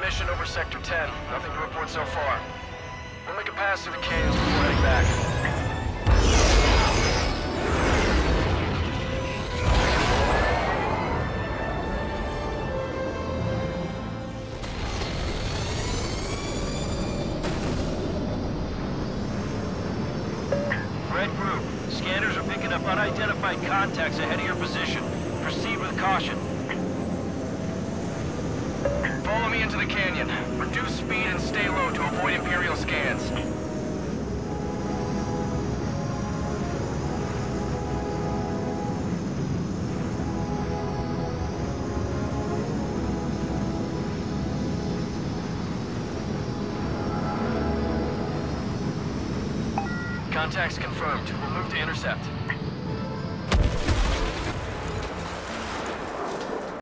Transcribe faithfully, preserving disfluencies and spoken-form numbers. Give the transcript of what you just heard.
mission over Sector ten. Nothing to report so far. We'll make a pass through the canyons before heading back. Red Group, scanners are picking up unidentified contacts ahead of your position. Proceed with caution. Follow me into the canyon. Reduce speed and stay low to avoid Imperial scans. Contacts confirmed. We'll move to intercept.